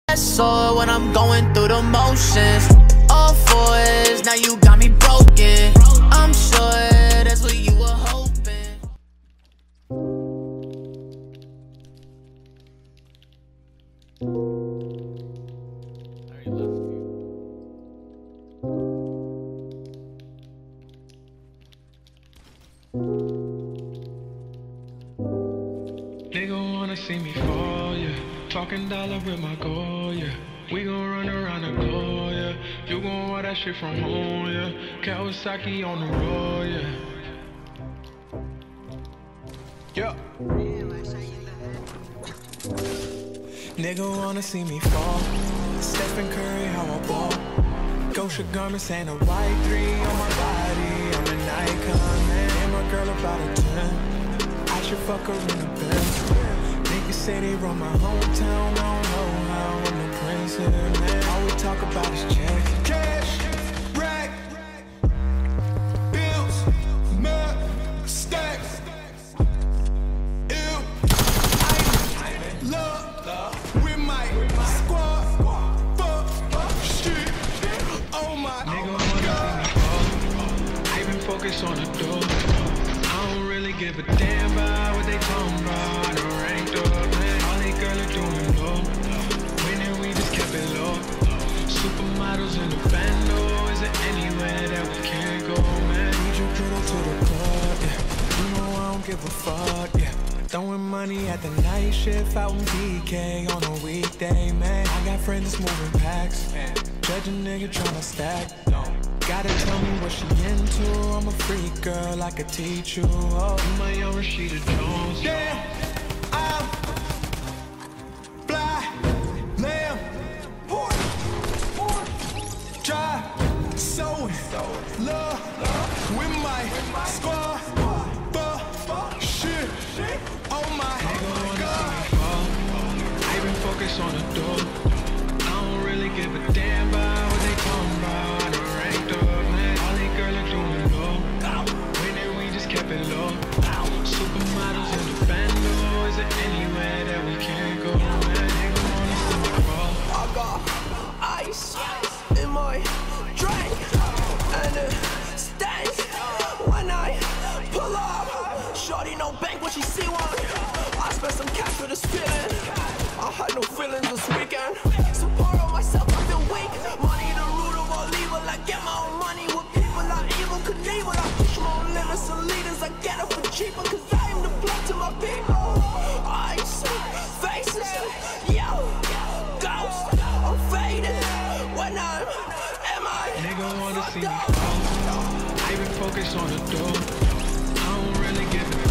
So when I'm going through the motions, all fours, now you got me broken. I'm sure that's what you were hoping. Nigga wanna see me fall, yeah. Talking dollar with my goal, yeah. We gon' run around the globe, yeah. You gon' want that shit from home, yeah. Kawasaki on the road, yeah. Yeah. Nigga wanna see me fall. Stephen Curry, how I ball. Gosha garments and a white 3 on my body. I'm an icon, man. And my girl about a 10. I should fuck her in the bed. Niggas say they run my hometown. I don't know how. I'm the prince of the man. All we talk about is check. Cash, rack, bills, mud, stacks. Ew, I love with my squad. Fuck, shit. Oh my God. I been focused on the door. I don't really give a damn about what they talking about. I done ranked up, man. All they girls are doing low. Winning, we just kept it low. Supermodels in the bando. Is there anywhere that we can't go, man? We just put up to the club, yeah. You know I don't give a fuck, yeah. Throwing money at the night shift out in BK on a weekday, man. I got friends that's moving packs. Judge a nigga tryna stack. Gotta tell me what she into. I'm a freak girl, I could teach you. Oh, you my young Rashida Jones. Damn, I'm fly, lamb, drive, sewing, love with my squad. Fuck, shit, oh my God. I been focused on the door. I don't really give a damn about what they talking about. I done ranked up, man. All they girls are doing low. Winning, we just kept it low. Supermodels in the bando. Is there anywhere that we can't go, man? Nigga wanna see me fall. I got ice in my drink, and it stinks when I pull up. Shorty no bank when she see one. I spent some cash for this feeling. I had no feelings this weekend. Support on myself, I feel weak. Money the root of all evil. I get my own money with people I evil Knievel. I push my own limits and leaders. I get it for cheaper, cause I am the blood to my people. Ice, faces, yo, ghost, I'm faded. When I'm Nigga wanna see me fall. I been focused on the door. I don't really give a